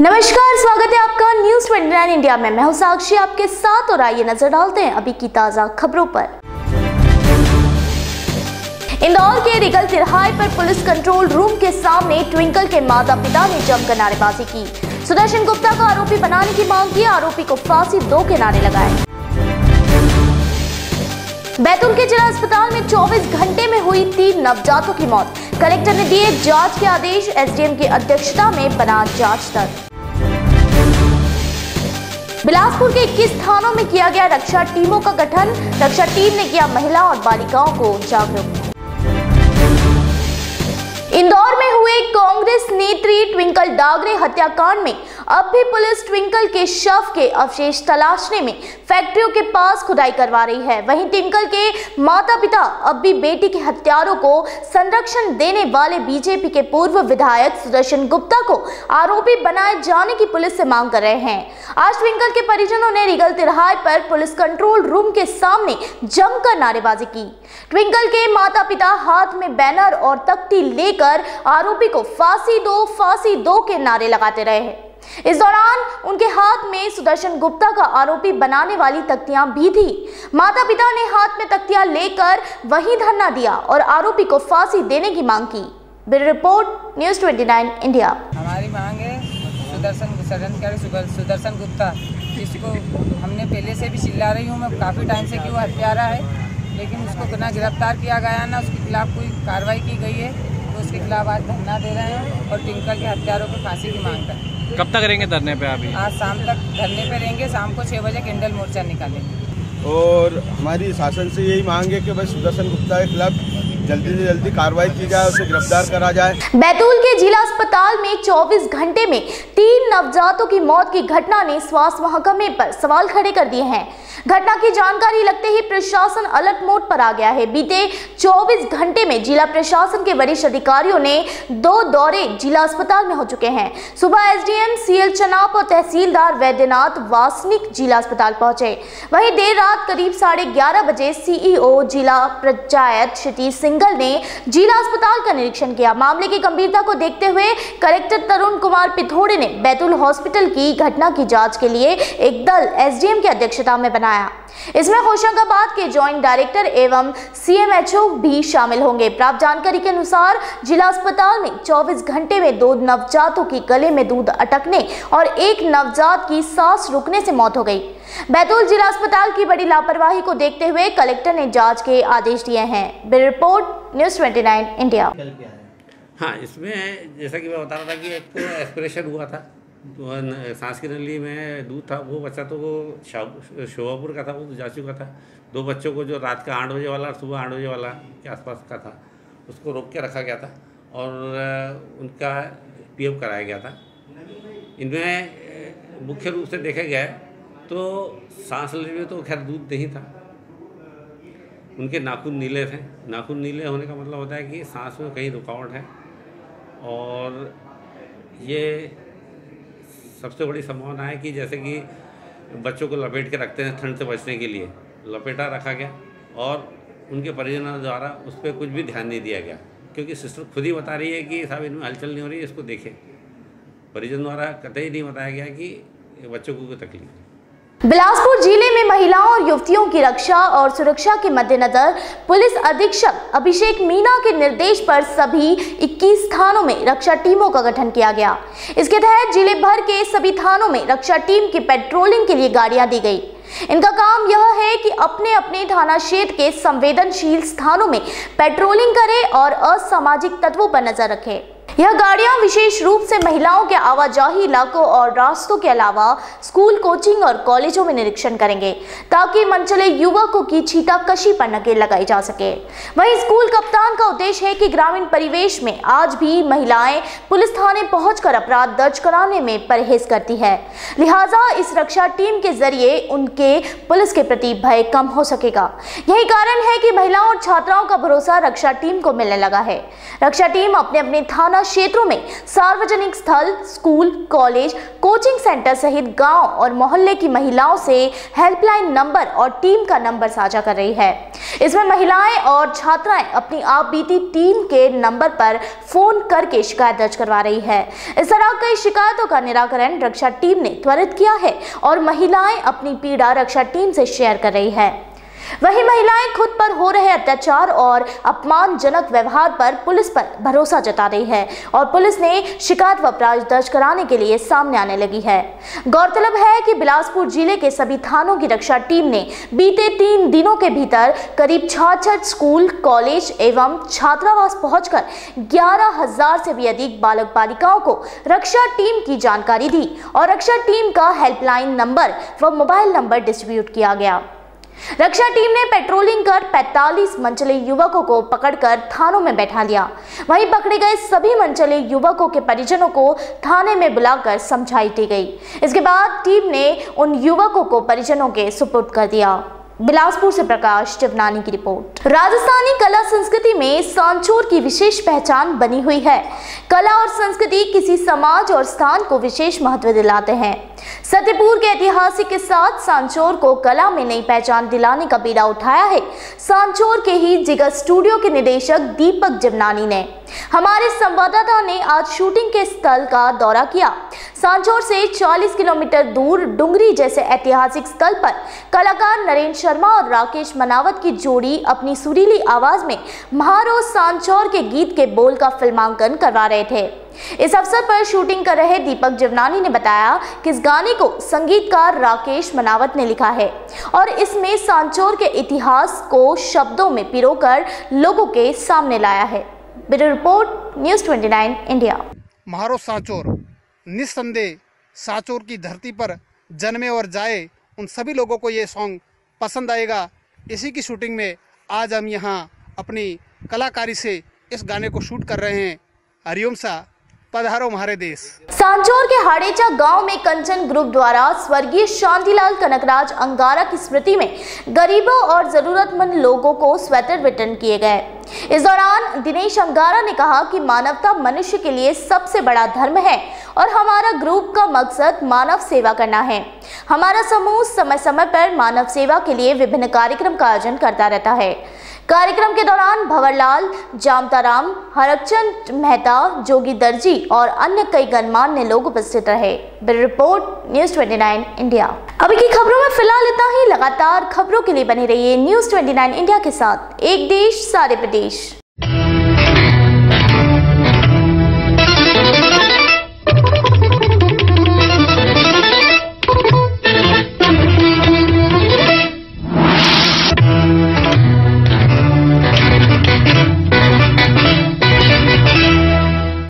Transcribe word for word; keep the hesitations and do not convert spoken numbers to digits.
नमस्कार, स्वागत है आपका न्यूज़ उनतीस इंडिया में। मैं हूं साक्षी आपके साथ और आइए नजर डालते हैं अभी की ताजा खबरों पर। इंदौर के रिगल तिराहे पर पुलिस कंट्रोल रूम के सामने ट्विंकल के माता पिता ने जमकर नारेबाजी की। सुदर्शन गुप्ता को आरोपी बनाने की मांग की, आरोपी को फांसी दो के नारे लगाए। बैतूल के जिला अस्पताल में चौबीस घंटे में हुई तीन नवजातों की मौत। कलेक्टर ने दिए जांच के आदेश, एसडीएम की अध्यक्षता में बना जांच दल। बिलासपुर के इक्कीस थानों में किया गया रक्षा टीमों का गठन। रक्षा टीम ने किया महिला और बालिकाओं को जागरूक। इंदौर में हुए कांग्रेस नेत्री ट्विंकल डागरे हत्याकांड में अब भी पुलिस ट्विंकल के शव के अवशेष तलाशने में फैक्ट्रियों के पास खुदाई करवा रही है। वहीं ट्विंकल के माता पिता अब भी बेटी के हत्यारों को संरक्षण देने वाले बीजेपी के पूर्व विधायक सुदर्शन गुप्ता को आरोपी बनाए जाने की पुलिस से मांग कर रहे हैं। आज ट्विंकल के परिजनों ने रिगल तिराहे पर पुलिस कंट्रोल रूम के सामने जमकर नारेबाजी की। ट्विंकल के माता पिता हाथ में बैनर और तख्ती लेकर आरोपी को फांसी दो फांसी दो के नारे लगाते रहे। इस दौरान उनके हाथ में सुदर्शन गुप्ता का आरोपी बनाने वाली तख्तियां भी थी। माता पिता ने हाथ में तख्तियां लेकर वहीं धरना दिया और आरोपी को फांसी देने की मांग की। ब्यूरो रिपोर्ट न्यूज़ उनतीस इंडिया। हमारी मांग है सुदर्शन सुदर्शन सुदर्शन गुप्ता, जिसको हमने पहले से भी चिल्ला रही हूँ मैं काफ़ी टाइम से कि वो हत्यारा है, लेकिन उसको ना गिरफ्तार किया गया ना उसके खिलाफ कोई कार्रवाई की गई है, तो उसके खिलाफ आज धरना दे रहे हैं और ट्विंकल के हत्यारों को फांसी की मांग कर। कब तक रहेंगे धरने पे? अभी आज शाम तक धरने पे रहेंगे, शाम को छः बजे कैंडल मोर्चा निकालेंगे। और हमारी शासन से यही मांग है कि भाई सुदर्शन गुप्ता के खिलाफ जल्दी से जल्दी कार्रवाई की जाए, उसे गिरफ्तार करा जाए। बैतूल के जिला अस्पताल में चौबीस घंटे में तीन नवजातों की मौत की घटना ने स्वास्थ्य महकमे पर सवाल खड़े कर दिए हैं। घटना की जानकारी लगते ही प्रशासन अलर्ट मोड पर आ गया है। बीते चौबीस घंटे में जिला प्रशासन के वरिष्ठ अधिकारियों ने दो दौरे जिला अस्पताल में हो चुके हैं। सुबह एसडीएम सीएल चनाप और तहसीलदार वैद्यनाथ वासनिक जिला अस्पताल पहुंचे। वहीं देर रात करीब साढ़े ग्यारह बजे सीईओ जिला पंचायत क्षितिज सिंघल ने जिला अस्पताल का निरीक्षण किया। मामले की गंभीरता को देखते हुए कलेक्टर तरुण कुमार पिथोड़े ने बैतूल हॉस्पिटल की घटना की जांच के लिए एक दल एसडीएम की अध्यक्षता में बनाया। इसमें होशंगाबाद के जॉइंट डायरेक्टर एवं सीएमएचओ भी शामिल होंगे। प्राप्त जानकारी के अनुसार जिला अस्पताल में चौबीस घंटे में दो नवजातों की गले में दूध अटकने और एक नवजात की सांस रुकने से मौत हो गई। बैतूल जिला अस्पताल की बड़ी लापरवाही को देखते हुए कलेक्टर ने जांच के आदेश दिए हैं। ब्यूरो रिपोर्ट न्यूज़ उनतीस इंडिया। हाँ, इसमें जैसा कि मैं बता रहा था कि एक तो एस्पिरेशन हुआ था, तो सांस की नली में दूध था, वो बच्चा तो वो शोभापुर का था, वो तो जा चुका था। दो बच्चों को जो रात का आठ बजे वाला और सुबह आठ बजे वाला के आसपास का था, उसको रोक के रखा गया था और उनका पीएफ कराया गया था। इनमें मुख्य रूप से देखा गया तो सांस लेने में तो खैर दूध नहीं था। उनके नाखून नीले थे। नाखून नीले होने का मतलब होता है कि सांस में कहीं रुकावट है, और ये सबसे बड़ी संभावना है कि जैसे कि बच्चों को लपेट के रखते हैं ठंड से बचने के लिए, लपेटा रखा गया और उनके परिजनों द्वारा उस पर कुछ भी ध्यान नहीं दिया गया, क्योंकि सिस्टर खुद ही बता रही है कि साहब इनमें हलचल नहीं हो रही है, इसको देखें। परिजन द्वारा कतई नहीं बताया गया कि बच्चों को कोई तकलीफ है। बिलासपुर जिले में महिलाओं और युवतियों की रक्षा और सुरक्षा के मद्देनजर पुलिस अधीक्षक अभिषेक मीना के निर्देश पर सभी इक्कीस थानों में रक्षा टीमों का गठन किया गया। इसके तहत जिले भर के सभी थानों में रक्षा टीम की पेट्रोलिंग के लिए गाड़ियां दी गई। इनका काम यह है कि अपने अपने थाना क्षेत्र के संवेदनशील स्थानों में पेट्रोलिंग करें और असामाजिक तत्वों पर नजर रखें। यह गाड़ियां विशेष रूप से महिलाओं के आवाजाही इलाकों और रास्तों के अलावा स्कूल, कोचिंग और कॉलेजों में निरीक्षण करेंगे, ताकि मनचले युवकों की छीटाकशी पर नकेल लगाई जा सके। वहीं स्कूल कप्तान का उद्देश्य है कि ग्रामीण परिवेश में आज भी महिलाएं पुलिस थाने पहुंचकर अपराध दर्ज कराने में परहेज करती है, लिहाजा इस रक्षा टीम के जरिए उनके पुलिस के प्रति भय कम हो सकेगा। यही कारण है कि महिलाओं और छात्राओं का भरोसा रक्षा टीम को मिलने लगा है। रक्षा टीम अपने अपने थाना क्षेत्रों में सार्वजनिक स्थल, स्कूल, कॉलेज, कोचिंग सेंटर सहित गांव और मोहल्ले की महिलाओं से हेल्पलाइन नंबर और टीम का नंबर साझा कर रही है। इसमें महिलाएं और छात्राएं अपनी आप बीती टीम के नंबर पर फोन करके शिकायत दर्ज करवा रही है। इस तरह कई शिकायतों का निराकरण रक्षा टीम ने त्वरित किया है और महिलाएं अपनी पीड़ा रक्षा टीम से शेयर कर रही है। वहीं महिलाएं खुद पर हो रहे अत्याचार और अपमानजनक व्यवहार पर पुलिस पर भरोसा जता रही है और पुलिस ने शिकायत व अपराध दर्ज कराने के लिए सामने आने लगी है। गौरतलब है कि बिलासपुर जिले के सभी थानों की रक्षा टीम ने बीते तीन दिनों के भीतर करीब छियासठ स्कूल, कॉलेज एवं छात्रावास पहुंचकर ग्यारह हजार से भी अधिक बालक बालिकाओं को रक्षा टीम की जानकारी दी और रक्षा टीम का हेल्पलाइन नंबर व मोबाइल नंबर डिस्ट्रीब्यूट किया गया। रक्षा टीम ने पेट्रोलिंग कर पैंतालीस मनचले युवकों को पकड़कर थानों में बैठा लिया। वहीं पकड़े गए सभी मनचले युवकों के परिजनों को थाने में बुलाकर समझाई दी गई। इसके बाद टीम ने उन युवकों को परिजनों के सुपुर्द कर दिया। बिलासपुर से प्रकाश चिवनानी की रिपोर्ट। राजस्थानी कला संस्कृति में सांचौर की विशेष पहचान बनी हुई है। कला और संस्कृति किसी समाज और स्थान को विशेष महत्व दिलाते हैं। सत्यपुर के ऐतिहासिक के साथ सांचौर को कला में नई पहचान दिलाने का बीड़ा उठाया है सांचौर के ही जिगर स्टूडियो के निदेशक दीपक चिवनानी ने। हमारे संवाददाता ने आज शूटिंग के स्थल का दौरा किया। सांचौर से चालीस किलोमीटर दूर डुंगरी जैसे ऐतिहासिक स्थल पर कलाकार नरेंद्र शर्मा और राकेश मनावत की जोड़ी अपनी सुरीली आवाज में म्हारो सांचौर के गीत के बोल का फिल्मांकन करवा रहे थे। इस अवसर पर शूटिंग कर रहे दीपक चिवनानी ने बताया कि इस गाने को संगीतकार राकेश मनावत ने लिखा है और इसमें सांचौर के इतिहास को शब्दों में पिरोकर लोगों के सामने लाया है। ब्यूरो रिपोर्ट, न्यूज़ उनतीस इंडिया। म्हारो सांचौर, निस्संदेह सांचौर की धरती पर जन्मे और जाए उन सभी लोगों को ये सॉन्ग पसंद आएगा। इसी की शूटिंग में आज हम यहाँ अपनी कलाकारी से इस गाने को शूट कर रहे हैं। हरिओम सा पधारो हमारे देश। सांचौर के हाड़ेचा गांव में कंचन ग्रुप द्वारा स्वर्गीय शांतिलाल कनकराज अंगारा की स्मृति में गरीबों और जरूरतमंद लोगों को स्वेटर वितरण किए गए। इस दौरान दिनेश अंगारा ने कहा कि मानवता मनुष्य के लिए सबसे बड़ा धर्म है और हमारा ग्रुप का मकसद मानव सेवा करना है। हमारा समूह समय समय पर मानव सेवा के लिए विभिन्न कार्यक्रम का आयोजन करता रहता है। कार्यक्रम के दौरान भंवरलाल, जामताराम, हरकचंद मेहता, जोगी दर्जी और अन्य कई गणमान्य लोग उपस्थित रहे। ब्यूरो रिपोर्ट, न्यूज़ उनतीस इंडिया। अभी की खबरों में फिलहाल इतना ही। लगातार खबरों के लिए बने रहिए न्यूज़ उनतीस इंडिया के साथ। एक देश, सारे प्रदेश।